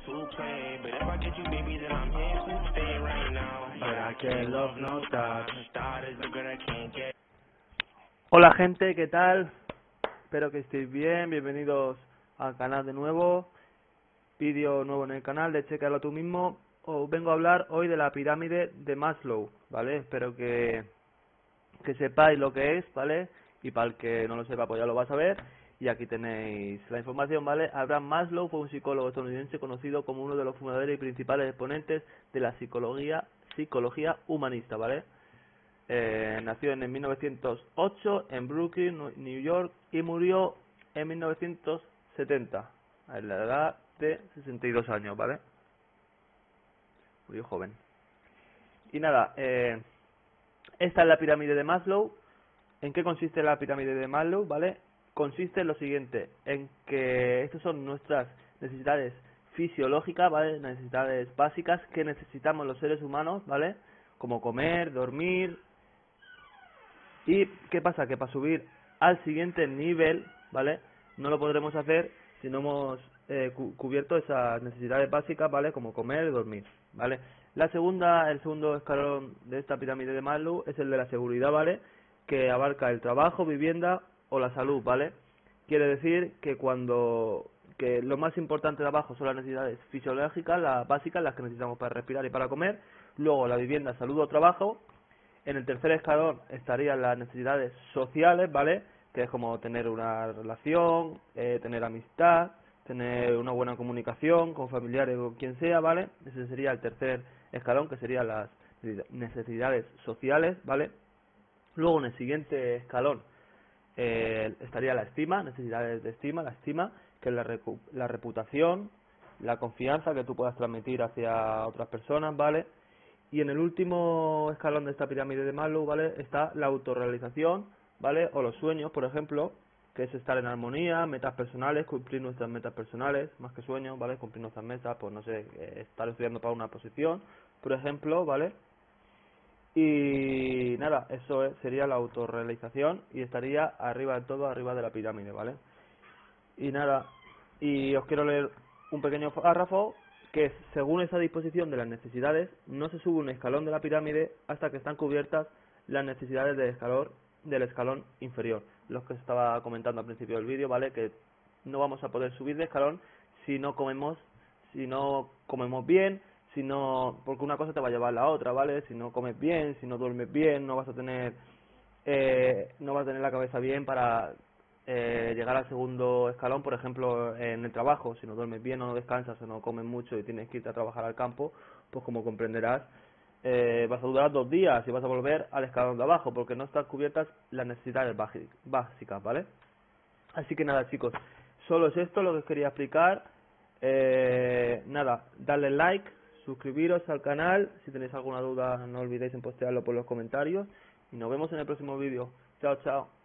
to play, but if I get you, baby, then I'm here to stay right now. But I can't love no thought. Thought is the girl I can't get. Hola gente, ¿qué tal? Espero que estéis bien, bienvenidos al canal de nuevo. Vídeo nuevo en el canal de Chécalo tú mismo. Os vengo a hablar hoy de la pirámide de Maslow, ¿vale? Espero que sepáis lo que es, ¿vale? Y para el que no lo sepa, pues ya lo vas a ver. Y aquí tenéis la información, ¿vale? Abraham Maslow fue un psicólogo estadounidense conocido como uno de los fundadores y principales exponentes de la psicología humanista, ¿vale? Nació en 1908 en Brooklyn, New York, y murió en 1970 a la edad de 62 años, ¿vale? Murió joven. Y nada, esta es la pirámide de Maslow. ¿En qué consiste la pirámide de Maslow? ¿Vale? Consiste en lo siguiente, en que estas son nuestras necesidades fisiológicas, ¿vale? Necesidades básicas que necesitamos los seres humanos, ¿vale? Como comer, dormir. ¿Y qué pasa? Que para subir al siguiente nivel, ¿vale? No lo podremos hacer si no hemos cubierto esas necesidades básicas, ¿vale? Como comer y dormir, ¿vale? El segundo escalón de esta pirámide de Maslow es el de la seguridad, ¿vale? Que abarca el trabajo, vivienda o la salud, ¿vale? Quiere decir que que lo más importante de abajo son las necesidades fisiológicas, las básicas, las que necesitamos para respirar y para comer. Luego la vivienda, salud o trabajo. En el tercer escalón estarían las necesidades sociales, ¿vale? Que es como tener una relación, tener amistad, tener una buena comunicación con familiares o quien sea, ¿vale? Ese sería el tercer escalón, que serían las necesidades sociales, ¿vale? Luego en el siguiente escalón estaría la estima, necesidades de estima, la estima, que es la reputación, la confianza que tú puedas transmitir hacia otras personas, ¿vale? Y en el último escalón de esta pirámide de Maslow, ¿vale? Está la autorrealización, ¿vale? O los sueños, por ejemplo, que es estar en armonía, metas personales, cumplir nuestras metas personales, más que sueños, ¿vale? Cumplir nuestras metas, pues no sé, estar estudiando para una posición, por ejemplo, ¿vale? Y nada, eso sería la autorrealización y estaría arriba de todo, arriba de la pirámide, ¿vale? Y nada, y os quiero leer un pequeño párrafo que es: según esa disposición de las necesidades, no se sube un escalón de la pirámide hasta que están cubiertas las necesidades del escalón inferior. Los que estaba comentando al principio del vídeo, ¿vale? Que no vamos a poder subir de escalón si no comemos bien, porque una cosa te va a llevar a la otra, ¿vale? Si no comes bien, si no duermes bien, no vas a tener la cabeza bien para llegar al segundo escalón. Por ejemplo, en el trabajo, si no duermes bien o no descansas o no comes mucho y tienes que irte a trabajar al campo, pues como comprenderás, vas a durar 2 días y vas a volver al escalón de abajo porque no están cubiertas las necesidades básicas, ¿vale? Así que nada, chicos, solo es esto lo que os quería explicar. Nada, darle like, suscribiros al canal. Si tenéis alguna duda, no olvidéis en postearlo por los comentarios y nos vemos en el próximo vídeo. Chao, chao.